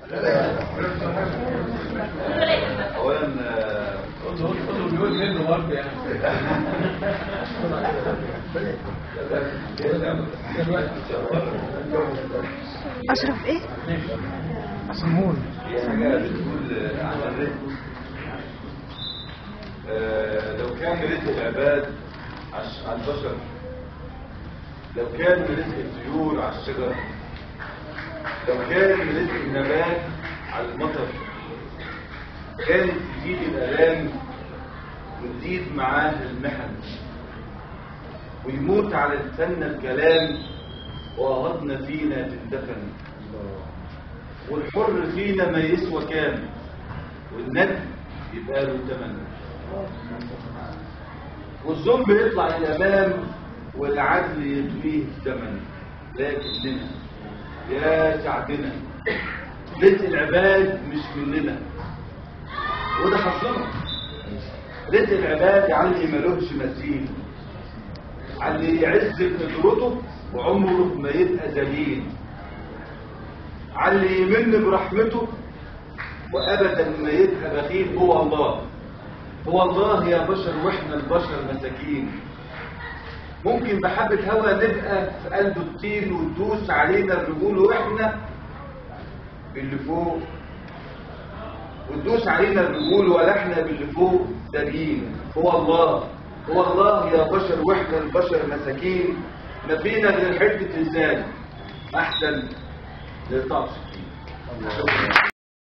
اولا بيقول منه برضه يعني. اشرف ايه؟ سمون. هي حاجه بتقول عن الرزق. لو كان رزق العباد على البشر، لو كان رزق الطيور على الشجر، لو كان رزق النبات على المطر، كانت تزيد الآلام وتزيد معاه المحن، ويموت على لساننا الكلام وأهضنا فينا تندفن، والحر فينا ما يسوى كام، والندم يبقى له ثمن، والظلم يطلع الأمام والعدل يطويه الزمن. لكننا يا سعدنا رزق العباد مش مننا، وده حصلنا. رزق العباد على اللي ملوش مثيل، على اللي يعز بقدرته وعمره ما يبقى ذليل، على اللي يمن برحمته وابدا ما يبقى بخيل. هو الله، هو الله يا بشر، واحنا البشر مساكين. ممكن بحبة هوا نبقى في قلب الطين وتدوس علينا الرجول واحنا باللي فوق، وتدوس علينا الرجول ولا احنا باللي فوق سابين. هو الله، هو الله يا بشر، واحنا البشر مساكين. ما فينا غير حته لسان احسن للطعم.